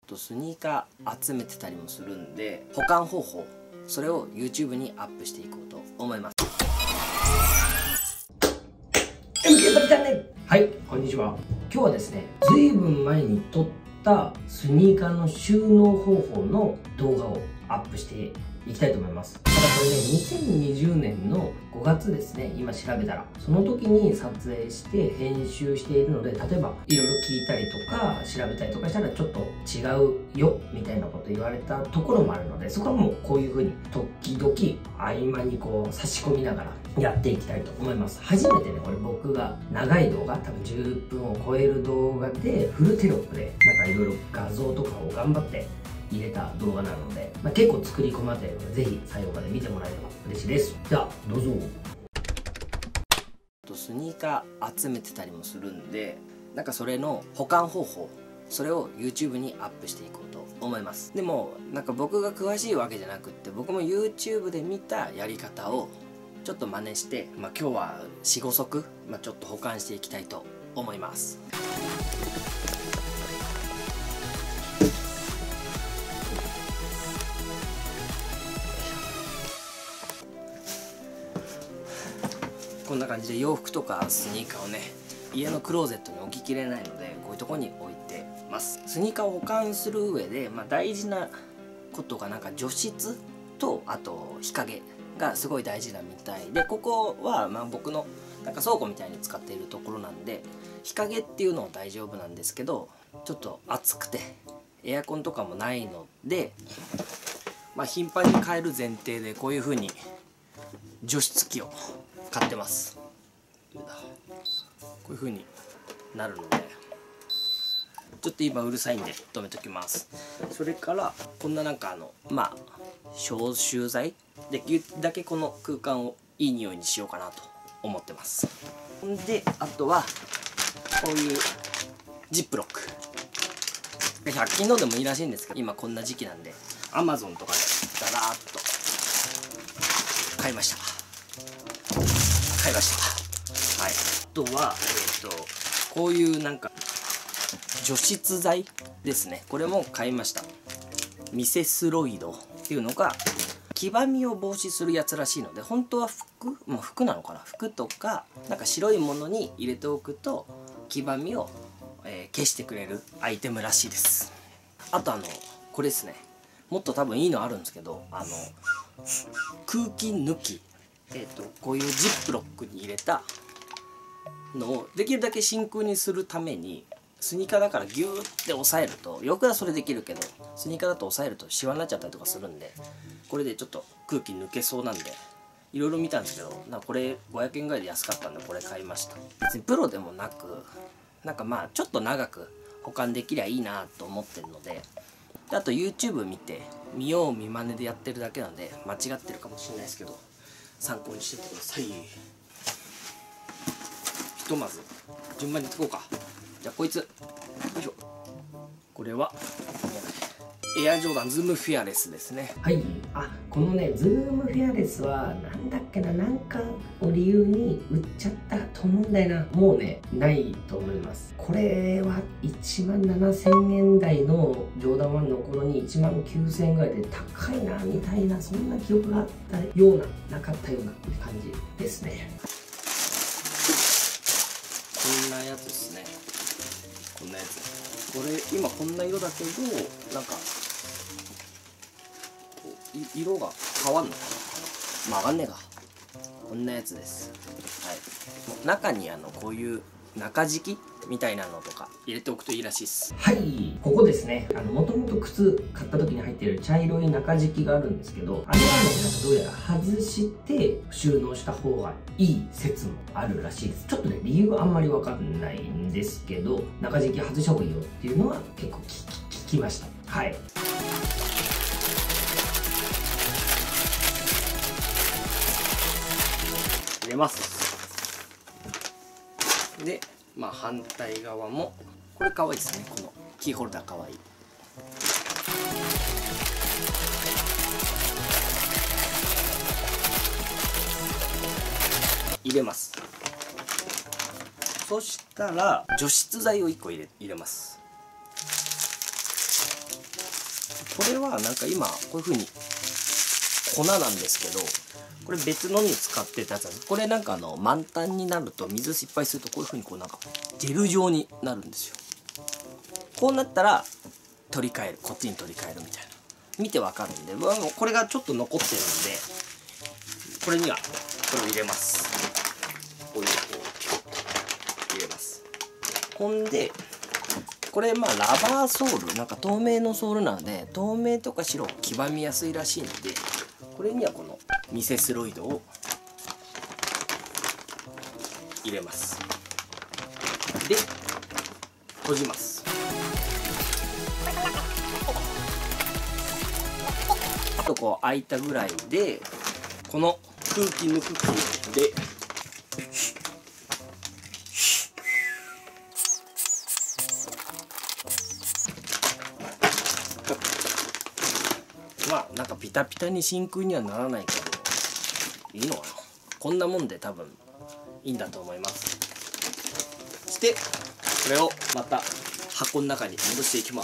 スニーカー集めてたりもするんで、保管方法、それを YouTube にアップしていこうと思います。はい、こんにちは。今日はですね、ずいぶん前に撮ったスニーカーの収納方法の動画をアップしていきたいと思います。ただこれね、2020年の5月ですね、今調べたら。その時に撮影して編集しているので、例えばいろいろ聞いたりとか調べたりとかしたらちょっと違うよみたいなこと言われたところもあるので、そこはもうこういう風に時々合間にこう差し込みながらやっていきたいと思います。初めてね、これ僕が長い動画、多分10分を超える動画でフルテロップでなんかいろいろ画像とかを頑張って入れた動画なので、結構作り込まれているので、ぜひ最後まで見てもらえれば嬉しいです。ではどうぞ。スニーカー集めてたりもするんで、なんかそれの保管方法、それを YouTube にアップしていこうと思います。でもなんか僕が詳しいわけじゃなくって、僕も YouTube で見たやり方をちょっと真似して、今日は 4,5 足、ちょっと保管していきたいと思います。こんな感じで洋服とかスニーカーをね、家のクローゼットに置ききれないので、こういうところに置いてます。スニーカーを保管する上で、大事なことがなんか除湿と、あと日陰がすごい大事なみたいで、ここは僕のなんか倉庫みたいに使っているところなんで、日陰っていうのは大丈夫なんですけど、ちょっと暑くてエアコンとかもないので、頻繁に変える前提でこういう風に除湿機を買ってます。こういう風になるので、ちょっと今うるさいんで止めときます。それからこんななんか消臭剤できるだけこの空間をいい匂いにしようかなと思ってます。であとはこういうジップロック、100均のでもいいらしいんですけど、今こんな時期なんで Amazon とかでダラーっと買いました。はい、あとはこういうなんか除湿剤ですね。これも買いました。ミセスロイドっていうのが黄ばみを防止するやつらしいので、本当は服なのかな、服とかなんか白いものに入れておくと黄ばみを、消してくれるアイテムらしいです。あとこれですね。もっと多分いいのあるんですけど、空気抜き、こういうジップロックに入れたのをできるだけ真空にするために、スニーカーだからギューって押さえると、洋服はそれできるけどスニーカーだと押さえるとシワになっちゃったりとかするんで、これでちょっと空気抜けそうなんで、いろいろ見たんですけど、これ500円ぐらいで安かったんでこれ買いました。別にプロでもなく、なんかちょっと長く保管できりゃいいなと思ってるので、あと YouTube 見て見よう見まねでやってるだけなんで間違ってるかもしれないですけど、参考にしてってください。ひとまず順番にいこうか。じゃあこいつ、よいしょ。これはエアジョーダンズームフェアレスですね。はい。このねズームフェアレスはなんだっけな、なんかを理由に売っちゃったと思うんだよな。もうねないと思います。これは17,000円台のジョーダン1の頃に19,000円ぐらいで高いなみたいな、そんな記憶があったようななかったような感じですね。こんなやつですね。こんなやつ。これ今こんな色だけど、なんか色が変わんのかな、わかんねえか。こんなやつです。はい。中にこういう中敷きみたいなのとか入れておくといいらしいです。はい、ここですね。もともと靴買った時に入っている茶色い中敷きがあるんですけど、あれはね、なんかどうやら外して収納した方がいい説もあるらしいです。ちょっとね、理由はあんまりわかんないんですけど、中敷き外した方がいいよっていうのは結構聞きました。はい。入れます。で反対側もこれかわいいですね。このキーホルダーかわいい。入れます。そしたら除湿剤を1個入れます。 これはなんか今こういう風に粉なんですけど、これ別のに使ってたやつなんです。これなんか満タンになると水失敗するとこういう風にこうなんかジェル状になるんですよ。こうなったら取り替える、こっちに取り替えるみたいな、見てわかるんで、これがちょっと残ってるんで、これにはこれを入れます。お湯をこうピコッと入れます。ほんでこれラバーソール、なんか透明のソールなので透明とか白黄ばみやすいらしいので、これにはこのミセスロイドを入れます。で閉じます。あとこう開いたぐらいでこの空気抜く空気でなんかピタピタに真空にはならないけどいいのかな。こんなもんで多分いいんだと思います。そしてこれをまた箱の中に戻していきます。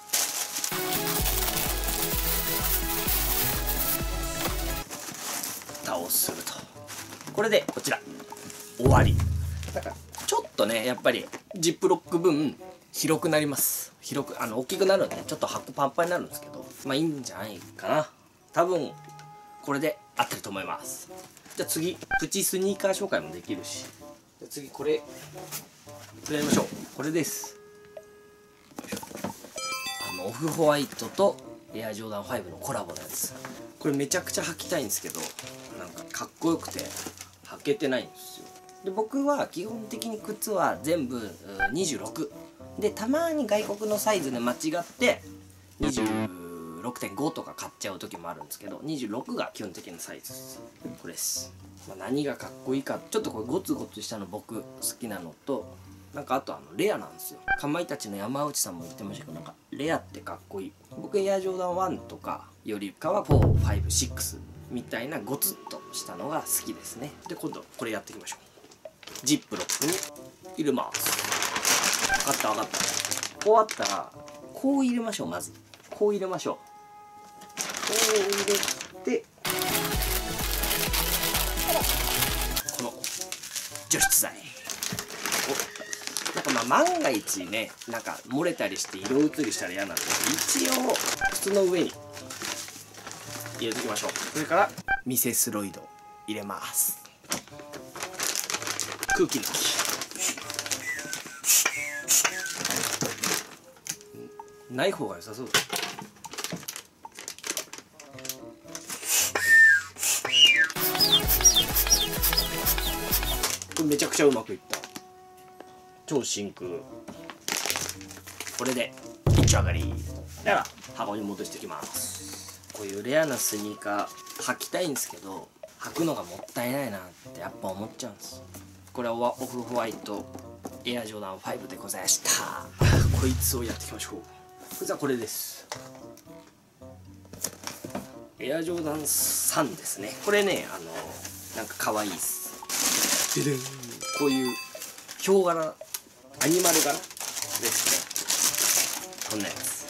蓋をすると、これでこちら終わり。だからちょっとねやっぱりジップロック分広くなります。大きくなるんでちょっと箱パンパンになるんですけど、いいんじゃないかな。多分これで合ってると思います。じゃあ次プチスニーカー紹介もできるし、じゃあ次これやりましょう。これです。オフホワイトとエアジョーダン5のコラボのやつ。これめちゃくちゃ履きたいんですけど、なんかかっこよくて履けてないんですよ。で僕は基本的に靴は全部26で、たまに外国のサイズで間違って26.5 とか買っちゃう時もあるんですけど、26が基本的なサイズです。これです。何がかっこいいか、ちょっとこれゴツゴツしたの僕好きなのと、なんかあとレアなんですよ。かまいたちの山内さんも言ってましたけど、なんかレアってかっこいい。僕エアジョーダン1とかよりかは4、5、6みたいなゴツッとしたのが好きですね。で今度これやっていきましょう。ジップロックに入れます。分かった分かった。こうあったらこう入れましょう。まずこう入れましょう。こう入れてこの除湿剤、なんか万が一ね、なんか漏れたりして色移りしたら嫌なんで、一応靴の上に入れておきましょう。それからミセスロイド入れます。空気抜き。ない方が良さそうだ。これめちゃくちゃうまくいった。超真空。これで一丁上がり。では箱に戻していきます。こういうレアなスニーカー履きたいんですけど、履くのがもったいないなってやっぱ思っちゃうんです。これはオフホワイトエアジョーダン5でございました。こいつをやっていきましょう。じゃあこれです。エアジョーダン3ですね。これねなんか可愛いです。ででん、こういうヒョウ柄、アニマル柄ですね。こんなやつ。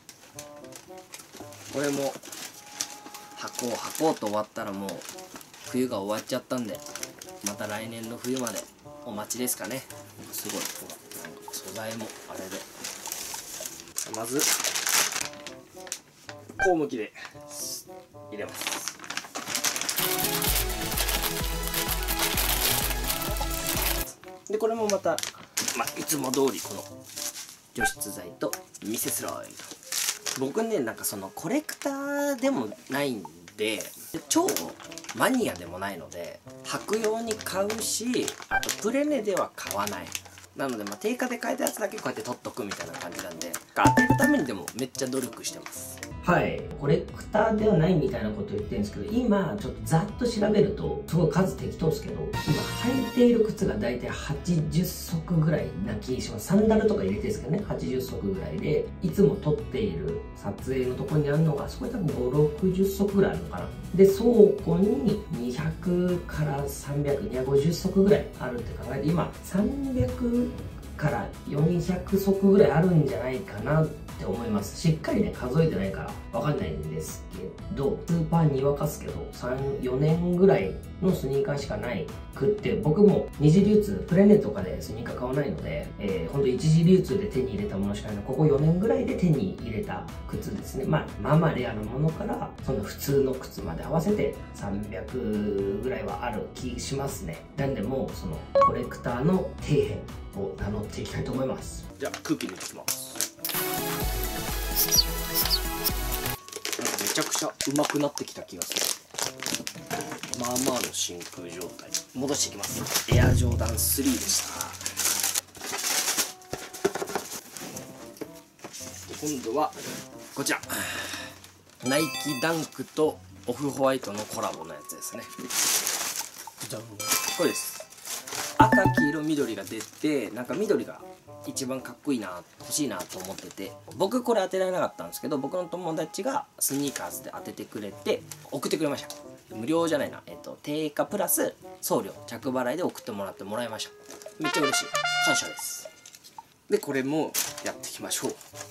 これも履こうと終わったらもう冬が終わっちゃったんで、また来年の冬までお待ちですかね。すごい、ほらなんか素材もあれで。まずこう向きで入れます。でこれもまた、いつも通りこの除湿剤とミセスロイド。僕ね、なんかそのコレクターでもないんで超マニアでもないので、履く用に買うし、あとプレネでは買わない。なので定価で買えたやつだけこうやって取っとくみたいな感じなんで、当てるためにでもめっちゃ努力してます。はい、コレクターではないみたいなこと言ってるんですけど、今ちょっとざっと調べるとすごい数適当ですけど、今履いている靴が大体80足ぐらいな気します。サンダルとか入れてるんですけどね、80足ぐらいで、いつも撮っている撮影のところにあるのが、そこに多分5、60足ぐらいあるのかな。で倉庫に200から300、250足ぐらいあるって考えて、今300 から400足ぐらいあるんじゃないかなって思います。しっかりね数えてないからわかんないんですけど、スーパーに沸かすけど4年ぐらいのスニーカーしかないくって、僕も二次流通プレネとかでスニーカー買わないので、ほんと一次流通で手に入れたものしかないので、ここ4年ぐらいで手に入れた靴ですね。まあレアなものからその普通の靴まで合わせて300ぐらいはある気しますね。なんでもうそのコレクターの底辺を名乗っていきたいと思います。じゃあ空気入れていきます。なんかめちゃくちゃうまくなってきた気がする。まあまあの真空状態戻していきます。エアジョーダン3でした。今度はこちらナイキダンクとオフホワイトのコラボのやつですね。じゃん、これです。赤黄色緑が出て、なんか緑が一番かっこいいな、欲しいなと思ってて、僕これ当てられなかったんですけど、僕の友達がスニーカーズで当ててくれて送ってくれました。無料じゃないな、定価プラス送料着払いで送ってもらいました。めっちゃ嬉しい、感謝です。でこれもやっていきましょう。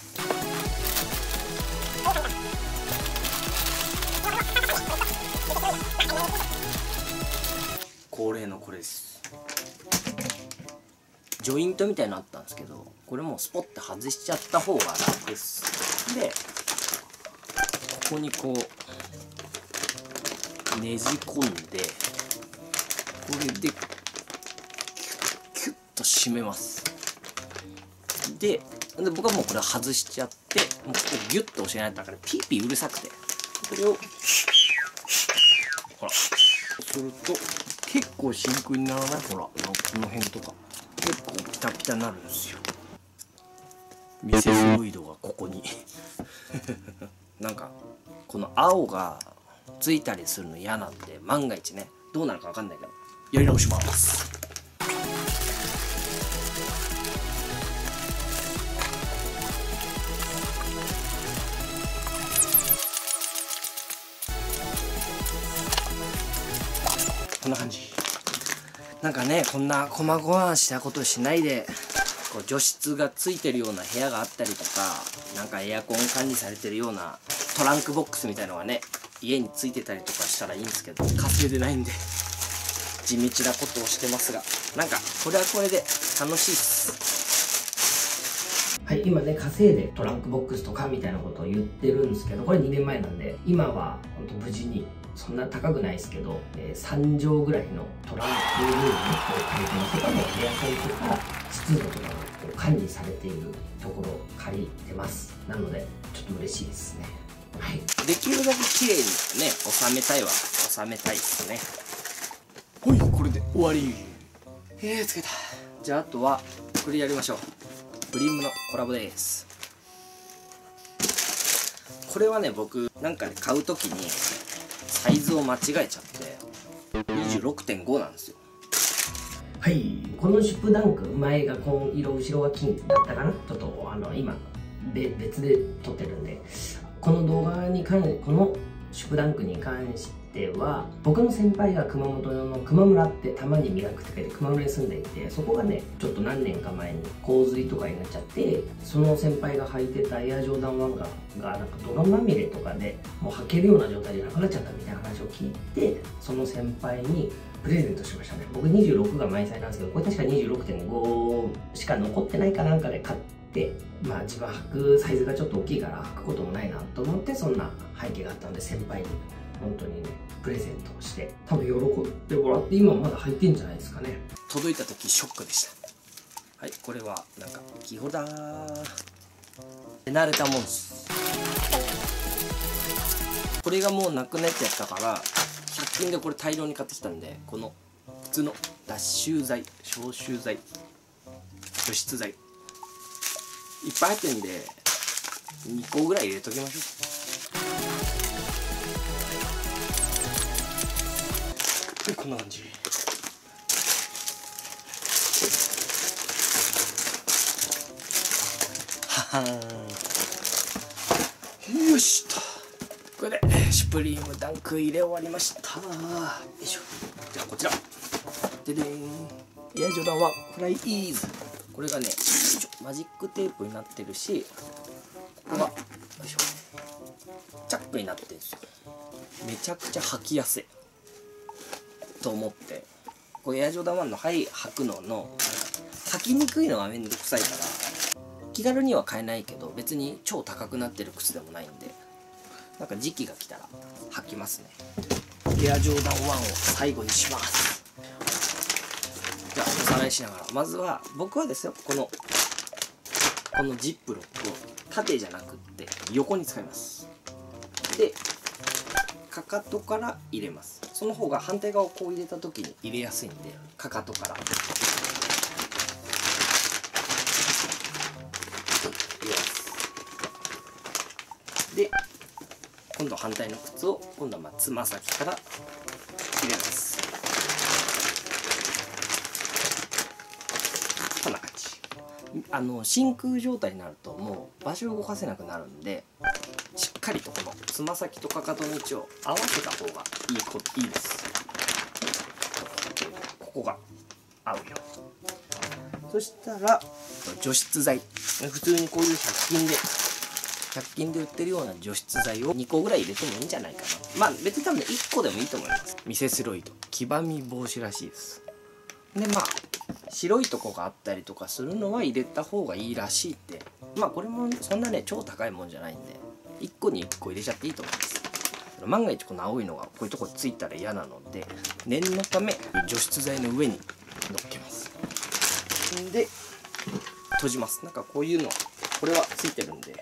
恒例のこれです。ジョイントみたいなのあったんですけど、これもうスポッて外しちゃった方が楽です。でここにこうねじ込んで、これでキュッと締めます。で僕はもうこれ外しちゃって、もうここギュッと押しないとだからピーピーうるさくて、これをほらすると結構真空にならない？ほらこの辺とか結構ピタピタになるんですよ。ミセスロイドがここになんかこの青がついたりするの嫌なんで、万が一ねどうなるか分かんないけどやり直します。こんな感じ。なんかね、こんな細々したことしないで、こう除湿がついてるような部屋があったりとか、なんかエアコン管理されてるようなトランクボックスみたいのがね家についてたりとかしたらいいんですけど、稼いでないんで地道なことをしてますが、なんかこれはこれで楽しいっす。はい、今ね稼いでトランクボックスとかみたいなことを言ってるんですけど、これ2年前なんで今は本当無事にそんな高くないですけど、3畳ぐらいのトランクルームを借りてます。そこのエアコンとか湿度とかが管理されているところを借りてます。なのでちょっと嬉しいですね。はい、できるだけ綺麗にね収めたいですね。ほい、これで終わり。つけた。じゃああとはこれやりましょう。ブリームのコラボです。これはね僕なんかで買う時にサイズを間違えちゃって 26.5 なんですよ。はい、このシュプダンク前が紺色後ろが金だったかな。ちょっと今別で撮ってるんで、この動画にこのシュプダンクに関しては僕の先輩が熊本の球磨村ってたまに磨くって書いて球磨村に住んでいて、そこがねちょっと何年か前に洪水とかになっちゃって、その先輩が履いてたエアジョーダン1がなんか泥まみれとかでもう履けるような状態じゃなくなっちゃったみたいな話を聞いて、その先輩にプレゼントしましたね。僕26が毎歳なんですけど、これ確か 26.5 しか残ってないかなんかで買って、自分履くサイズがちょっと大きいから履くこともないなと思って、そんな背景があったので先輩に本当にねプレゼントをして、多分喜んでもらって今まだ履いてんじゃないですかね。届いた時ショックでした。はい、これはなんかキーホルダー手慣れたもんです。これがもうなくなっちゃったから100均でこれ大量に買ってきたんで、この普通の脱臭剤、消臭剤、除湿剤いっぱい入ってるんで2個ぐらい入れときましょう。こんな感じ。ははーん、よしと。これでシュプリームダンク入れ終わりました。よいしょ。じゃあこちらででーん、エアジョーダン1フライイーズ。ここれがねマジックテープになってるし、ここがよいしょチャックになってるんですよ。めちゃくちゃ履きやすいと思って、これエアジョーダン1の履くのの履きにくいのはめんどくさいから気軽には買えないけど、別に超高くなってる靴でもないんで、なんか時期が来たら履きますね。エアジョーダン1を最後にします。じゃあおさらいしながら、まずは僕はですよ、このジップロックを縦じゃなくって横に使います。でかかとから入れます。その方が反対側をこう入れた時に入れやすいんで、かかとから入れます。で今度反対の靴を今度はつま先から入れます。こんな感じ。真空状態になるともう場所を動かせなくなるんで、しっかりとこのつま先とかかとの位置を合わせた方がいいです。ここが合うよ。そしたら除湿剤、普通にこういう100均で売ってるような除湿剤を2個ぐらい入れてもいいんじゃないかな。まあ別に多分ね1個でもいいと思います。ミセスロイド黄ばみ防止らしいです。でまあ白いとこがあったりとかするのは入れた方がいいらしいって、まあこれもそんなね超高いもんじゃないんで1個に1個入れちゃっていいと思います。万が一この青いのがこういうとこついたら嫌なので、念のため除湿剤の上に乗っけます。で閉じます。なんかこういうのこれはついてるんで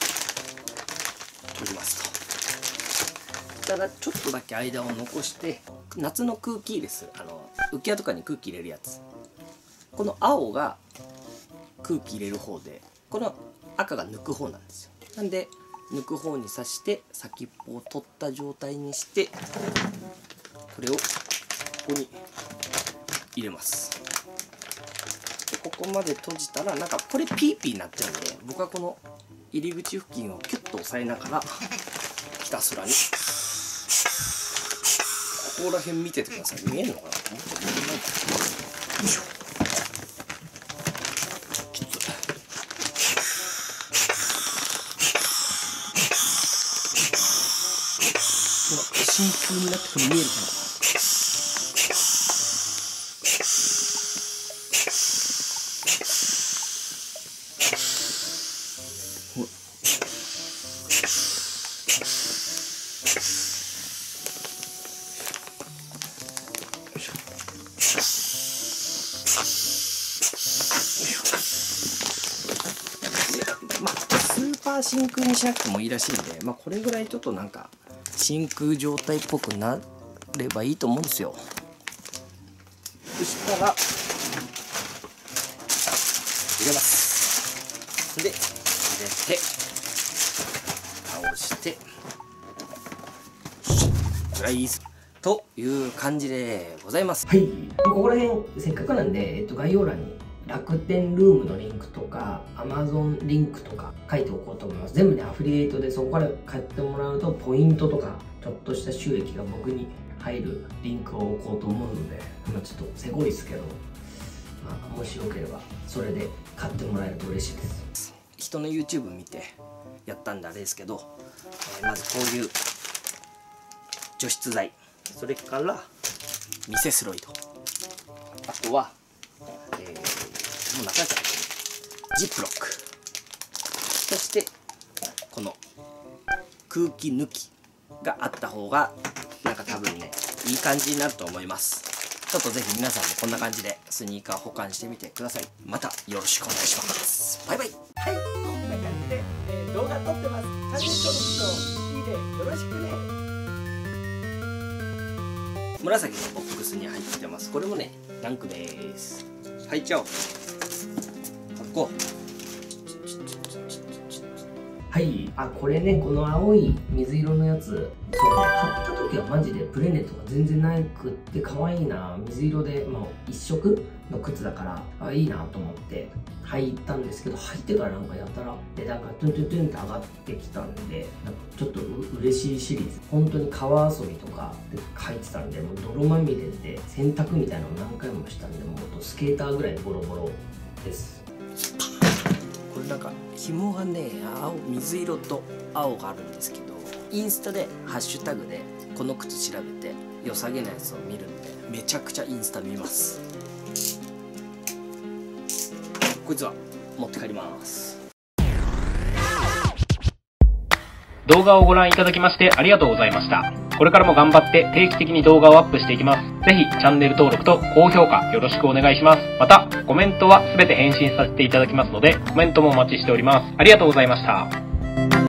閉じますと。そしたらちょっとだけ間を残して、夏の空気入れする浮き輪とかに空気入れるやつ、この青が空気入れる方で、この赤が抜く方なんですよ。なんで抜く方に刺して先っぽを取った状態にして、これをここに入れます。でここまで閉じたら、なんかこれピーピーになっちゃうんで、僕はこの入り口付近をキュッと押さえながらひたすらにここら辺見ててください。見えるのかな。もうちょっと見えないかな。よいしょ。真空になってこれ見えるかな。まあスーパー真空にしなくてもいいらしいんで、まあこれぐらいちょっとなんか真空状態っぽくなればいいと思うんですよ。そしたら入れます。で入れて倒してぐらいという感じでございます。はい、ここら辺せっかくなんで、概要欄に楽天ルームのリンクとか Amazon リンクとか書いておこうと思います。全部ねアフリエイトで、そこから買ってもらうとポイントとかちょっとした収益が僕に入るリンクを置こうと思うので、まあ、ちょっとせこいですけど、まあ、もしよければそれで買ってもらえると嬉しいです。人の YouTube 見てやったんであれですけど、まずこういう除湿剤、それからミセスロイド、あとはもう中からジップロック、そしてこの空気抜きがあった方がなんか多分ねいい感じになると思います。ちょっとぜひ皆さんもこんな感じでスニーカー保管してみてください。またよろしくお願いします。バイバイ。はい、こんな感じで、動画撮ってます。チャンネル登録といいねよろしくね。紫のボックスに入ってます。これもねランクです。はい、チャオ。こうはい、これね、この青い水色のやつ、そうね、買った時はマジでプレネとか全然なくって可愛いな、水色で、まあ、一色の靴だからいいなと思って履いたんですけど、履いてからなんかやたら値段がトゥントゥントゥンって上がってきたんで、なんかちょっと嬉しいシリーズ、本当に川遊びとかで履いてたんで、もう泥まみれで洗濯みたいなのを何回もしたんで、もうスケーターぐらいボロボロです。 なんか紐がね水色と青があるんですけど、インスタでハッシュタグでこの靴調べて良さげなやつを見るんで、めちゃくちゃインスタ見ます。こいつは持って帰ります。 動画をご覧いただきましてありがとうございました。これからも頑張って定期的に動画をアップしていきます。ぜひチャンネル登録と高評価よろしくお願いします。また、コメントはすべて返信させていただきますので、コメントもお待ちしております。ありがとうございました。